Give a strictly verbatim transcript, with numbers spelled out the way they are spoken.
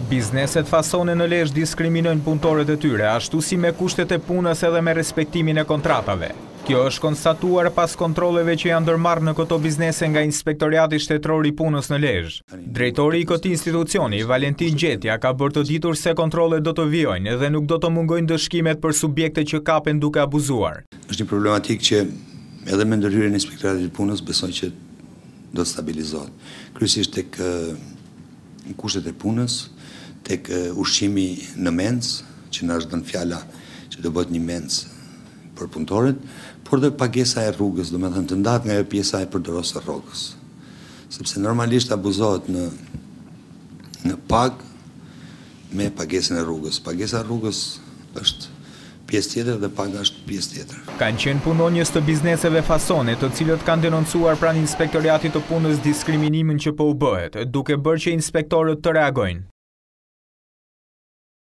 Bizneset fasone në Lezhë diskriminojnë punëtorët e tyre, ashtu si me kushtet e punës edhe me respektimin e kontratave. Kjo është konstatuar pas kontrolleve që janë ndërmarrë në këto biznese nga Inspektoriati Shtetëror i Punës në Lezhë. Drejtori i këtij institucioni, Valentin Gjetja, ka bërë të ditur se kontrollet do të vijojnë dhe nuk do të mungojnë dëshkimet për subjekte që kapen duke abuzuar. Është një problematikë që edhe me ndërhyrjen e Inspektoratit të Punës besoj që do të stabilizohet. Kryesisht tek kushtet e punës, tek ushqimi në mencë, që na është dhënë fjala që do bëhet një mencë për punëtorët, por dhe pagesa e rrugës, do me thënë të ndahet nga pjesa e përdorosë e rrugës. Sepse normalisht abuzohet në, në pag me pagesën e rrugës. Pagesa e rrugës është pjesë tjetër dhe paga është pjesë tjetër. Kanë qenë punonjës të bizneseve fasone, të cilët kanë denoncuar pranë Inspektoriatit të Punës diskriminimin që po u bëhet, duke bërë që inspektorët të reagojnë.